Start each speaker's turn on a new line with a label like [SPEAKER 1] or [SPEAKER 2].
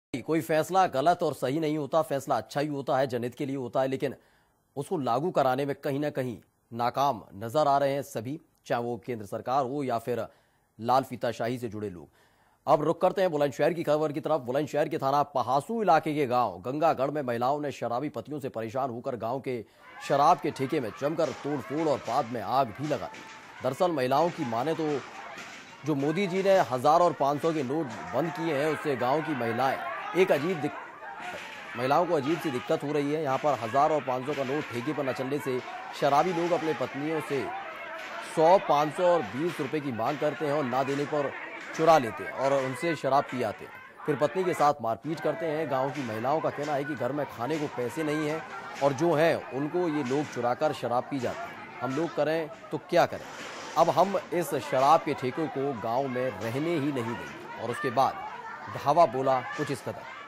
[SPEAKER 1] कोई फैसला गलत और सही नहीं होता, फैसला अच्छा ही होता है, जनहित के लिए होता है, लेकिन उसको लागू कराने में कहीं ना कहीं नाकाम नजर आ रहे हैं सभी, चाहे वो केंद्र सरकार हो या फिर लाल फीताशाही से जुड़े लोग। अब रुक करते हैं बुलंदशहर की खबर की तरफ। बुलंदशहर के थाना पहासू इलाके के गांव गंगागढ़ में महिलाओं ने शराबी पतियों से परेशान होकर गांव के शराब के ठेके में जमकर तोड़फोड़ और बाद में आग भी लगा दी। दरअसल महिलाओं की माने तो जो मोदी जी ने 1000 और 500 के नोट बंद किए हैं, उससे गांव की महिलाओं को अजीब सी दिक्कत हो रही है। यहाँ पर 1000 और 500 का नोट ठेके पर न चलने से शराबी लोग अपने पत्नियों से 100, 500 और 20 रुपए की मांग करते हैं और ना देने पर चुरा लेते हैं और उनसे शराब पी आते हैं, फिर पत्नी के साथ मारपीट करते हैं। गांव की महिलाओं का कहना है कि घर में खाने को पैसे नहीं हैं और जो है उनको ये लोग चुराकर शराब पी जाते हैं। हम लोग करें तो क्या करें? अब हम इस शराब के ठेकों को गांव में रहने ही नहीं देंगे। और उसके बाद धावा बोला कुछ इस कदर।